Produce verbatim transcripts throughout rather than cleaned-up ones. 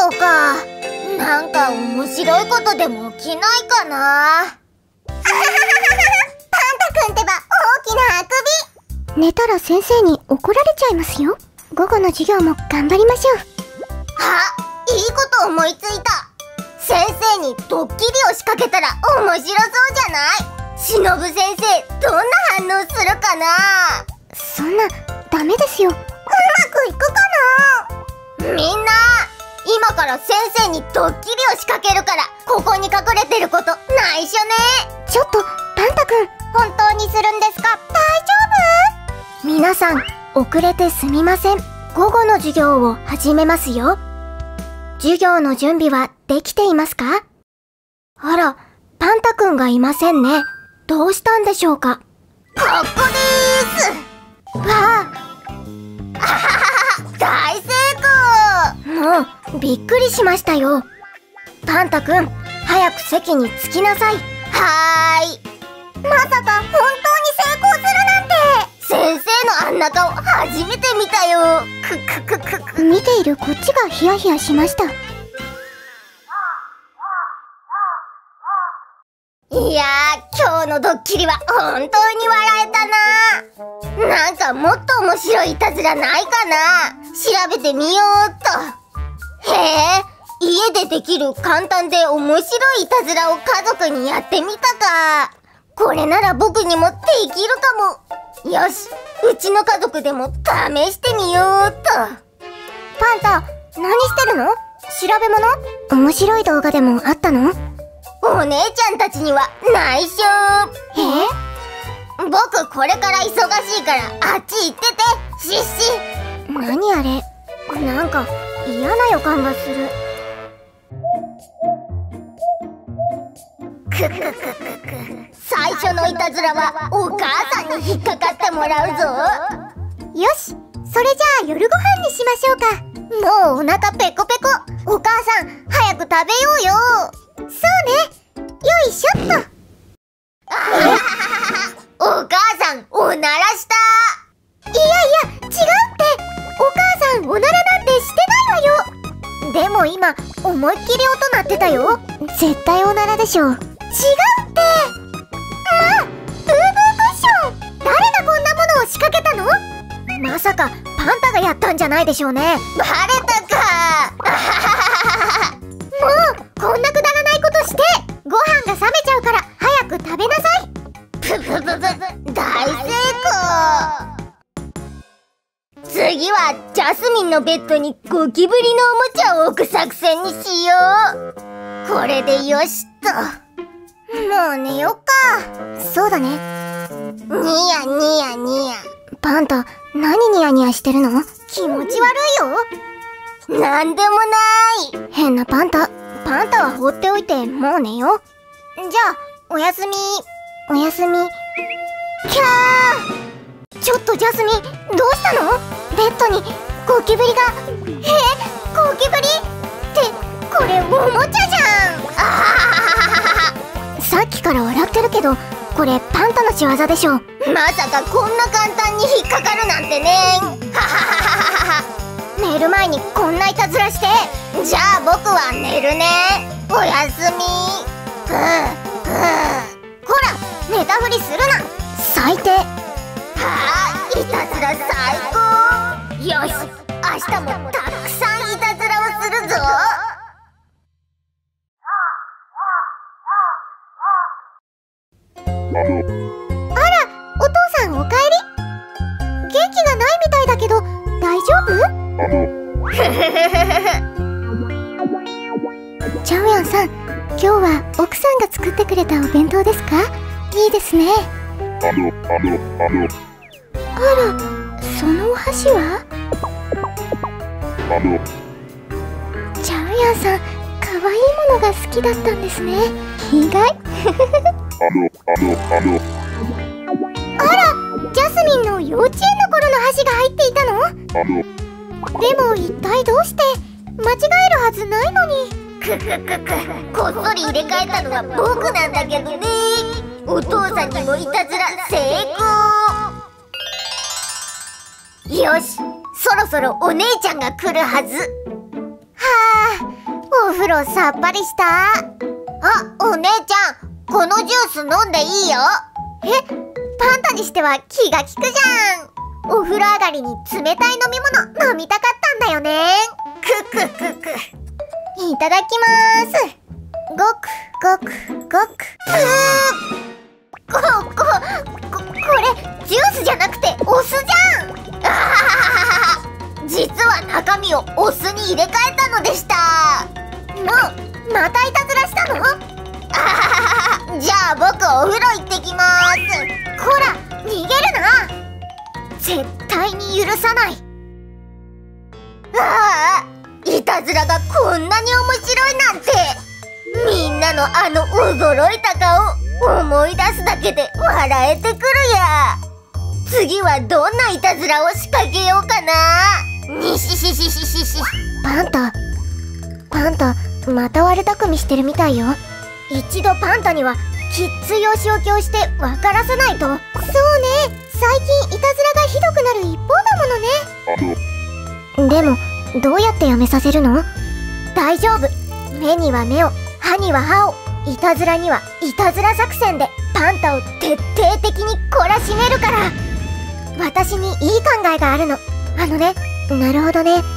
ようか。なんか面白いことでも起きないかな。パンタくんってば大きなあくび。 寝たら先生に怒られちゃいますよ。午後の授業も頑張りましょう。 あ、いいこと思いついた。先生にドッキリを仕掛けたら面白そうじゃない。しのぶ先生、どんな反応するかな。 そんな、ダメですよ。うまくいくかな。みんな、今から先生にドッキリを仕掛けるから、ここに隠れてること内緒ね。 ちょっとパンタくん、 本当にするんですか？大丈夫？皆さん遅れてすみません。午後の授業を始めますよ。授業の準備はできていますか？あら、パンタくんがいませんね。どうしたんでしょうか？ ここでーす。 わあ、 あははは、大成功。もうびっくりしましたよ。パンタくん、早く席に着きなさい。 はーい。まさか本当に成功するなんて。先生のあんな顔初めて見たよ。くくくくく。 見ているこっちがヒヤヒヤしました。 いやー、今日のドッキリは本当に笑えたな。なんかもっと面白いいたずらないかな。調べてみようっと。へえ、家でできる簡単で面白いいたずらを家族にやってみたか。これなら僕にもできるかも。よし、うちの家族でも試してみようっと。 パンタ、何してるの？調べ物？面白い動画でもあったの？ お姉ちゃんたちには内緒。 え？ 僕これから忙しいからあっち行ってて。しっし。 何あれ、なんか嫌な予感がする。 くくくくく。最初のいたずらはお母さんに引っかかってもらうぞ。 よし、それじゃあ夜ご飯にしましょうか。 もうお腹ペコペコ。お母さん早く食べようよ。 そうね、よいしょっと。 お母さんおならした。 いやいや、違うって。お母さんおならなんてしてないわよ。でも今思いっきり音鳴ってたよ。絶対おならでしょ。違うって。まあ、ブーブークッション。誰がこんなものを仕掛けたの？まさかパンタがやったんじゃないでしょうね。 バレたか。 もうこんなくだらないことしてご飯が冷めちゃうから早く食べなさい。 ププププ、大成功。次はジャスミンのベッドにゴキブリのおもちゃを置く作戦にしよう。これでよしと。もう寝よっか。 そうだね。 ニヤニヤニヤ。 パンタ、何ニヤニヤしてるの？ 気持ち悪いよ。なんでもない。 変なパンタ。パンタは放っておいてもう寝よう。 じゃあおやすみ。 おやすみ。 キャー。ちょっとジャスミン、どうしたの？ ベッドにゴキブリが。 え、ゴキブリってこれおもちゃじゃん。あははは。 さっきから笑ってるけど、これパンタの仕業でしょ。 まさかこんな簡単に引っかかるなんてね。はははは。寝る前にこんないたずらして。じゃあ僕は寝るね。おやすみ。ふうふう。ほら、寝たふりするな。 最低。 はあ、いたずら最高。よし、明日もたくさんいたずらをするぞ。 あら、お父さんおかえり。元気がないみたいだけど大丈夫？チャオヤンさん、今日は奥さんが作ってくれたお弁当ですか？いいですね。あら、そのお箸は？チャオヤンさん、かわいいものが好きだったんですね。意外。あら、ジャスミンの幼稚園の頃の箸が入っていたの？でも一体どうして？間違えるはずないのに。 くくくく、こっそり入れ替えたのは僕なんだけどね。お父さんにもいたずら成功。よし、そろそろお姉ちゃんが来るはず。はあ、 風呂さっぱりした。あ、お姉ちゃん、このジュース飲んでいいよ。え、パンタにしては気が利くじゃん。お風呂上がりに冷たい飲み物飲みたかったんだよね。くくくく。いただきまーす。ごくごくごく。こ、こ、こ、これジュースじゃなくてお酢じゃん。あはははは。実は中身をお酢に入れ替えたのでした。もうまたいたずらしたの？あははは。じゃあ僕お風呂行ってきまーす。こら逃げるな。絶対に許さない。ああ、いたずらがこんなに面白いなんて。みんなのあの驚いた顔思い出すだけで笑えてくるや。次はどんないたずらを仕掛けようかな。にしししししし。 パンタパンタまた悪巧みしてるみたいよ。 一度パンタにはきっついお仕置きをして分からせないと。そうね、最近いたずらがひどくなる一方だものね。 でもどうやってやめさせるの？ 大丈夫。目には目を、歯には歯を、いたずらにはいたずら作戦でパンタを徹底的に懲らしめるから。私にいい考えがあるの。あのね。 なるほどね。うんうん。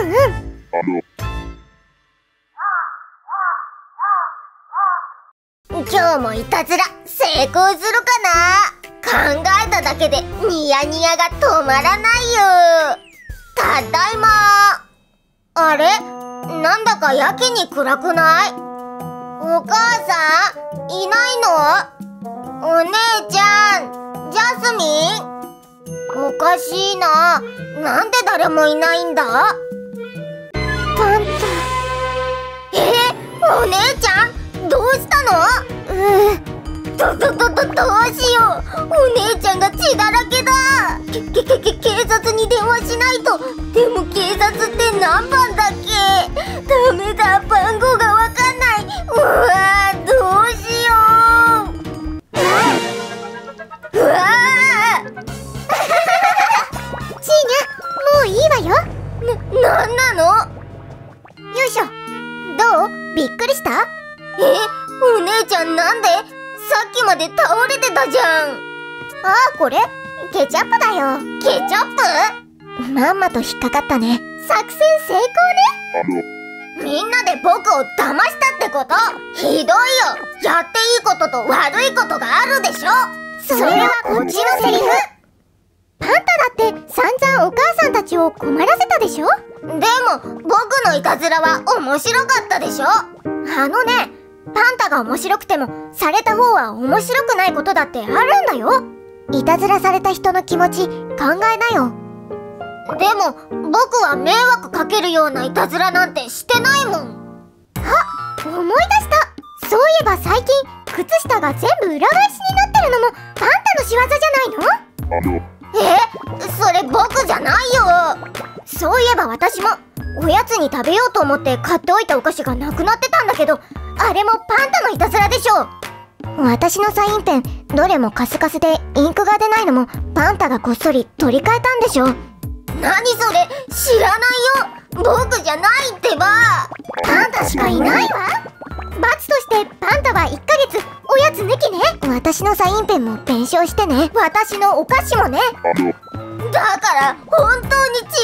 今日もいたずら成功するかな。考えただけでニヤニヤが止まらないよ。ただいま。あれ、なんだかやけに暗くない？お母さんいないの？お姉ちゃん、ジャスミン？おかしいな。なんで誰もいないんだ？ パンタ。 え、お姉ちゃんどうしたの？ うーどどどどどうしよう。お姉ちゃんが血だらけだ。けけけけ警察に電話しないと。でも警察って何番だっけ？ダメだ、番号がわかんない。うわー、どうしよう。うわーちーにゃ、もういいわよ。 な、なんなの？ よいしょ。どう？びっくりした？ え、お姉ちゃんなんで？さっきまで倒れてたじゃん。 ああ、これケチャップだよ。 ケチャップ？ まんまと引っかかったね。 作戦成功ね。みんなで僕を騙したってこと？ひどいよ。やっていいことと悪いことがあるでしょ。 それはこっちのセリフ。パンタだって散々お母さんたちを困らせたでしょ。 でも僕のいたずらは面白かったでしょ。 あのね、パンタが面白くてもされた方は面白くないことだってあるんだよ。いたずらされた人の気持ち考えなよ。 でも僕は迷惑かけるようないたずらなんてしてないもん。 あ、思い出した。そういえば最近靴下が全部裏返しになってるのもパンタの仕業じゃないの？ え、それ僕じゃないよ。 そういえば私もおやつに食べようと思って買っておいたお菓子がなくなってたんだけど、あれもパンタのいたずらでしょ。私のサインペンどれもカスカスでインクが出ないのもパンタがこっそり取り替えたんでしょ。 何それ、知らないよ。僕じゃないってば。 パンタしかいないわ。罰としてパンタはいっかげつおやつ抜きね。私のサインペンも弁償してね。私のお菓子もね。 だから本当に違